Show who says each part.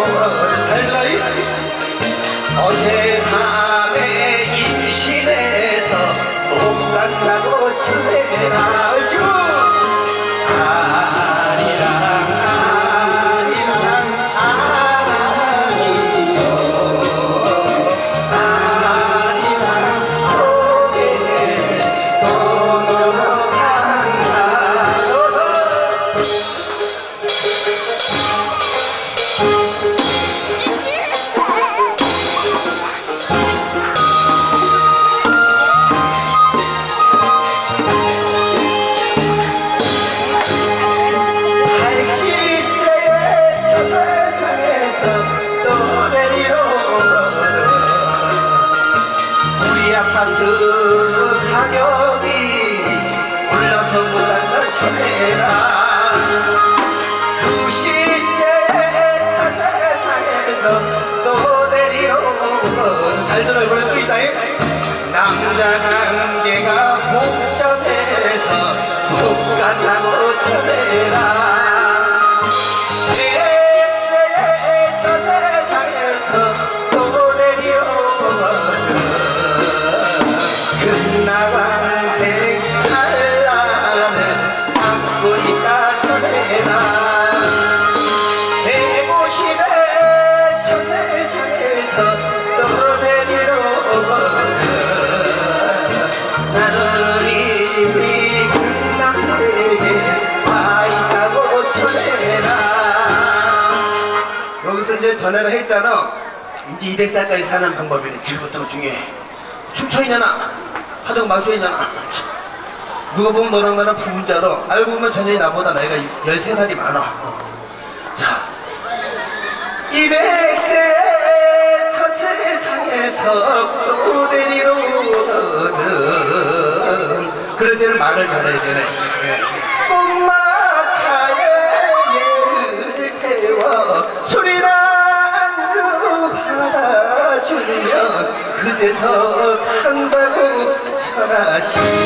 Speaker 1: 달라이 어젯밤에 임신해서 못 간다고 전해라 아리랑 아리랑 아랑이요 아리랑 고개를 또 넘어간다 아파트 가격이 올라서 못한다 전해라 그 시세에 저 세상에서 또 내려오는 잘 들어 이번에 또 있다 남자 관계가 복잡해서 못 간다고 전해라 저 세상에서 또 내려오는 금나광색 한란을 잡고 있다 전해라 대고시대 저 세상에서 떠내리러 나는 이미 금나색에 와 있다고 전해라 여기서 이제 전해라 했잖아 이제 200살까지 사는 방법이네 지금부터 중요해 춤춰있냐나 하다가 마셔있냐나 누가 보면 너랑 나랑 부부자로 알고 보면 전현이 나보다 나이가 13살이 많아 자 200세 저 세상에서 또 데리러 오거든 그럴 때는 말을 잘해야 되네 꽃마차에 얘를 태워 술이나 안주 받아주면 그제서 간다고 전하시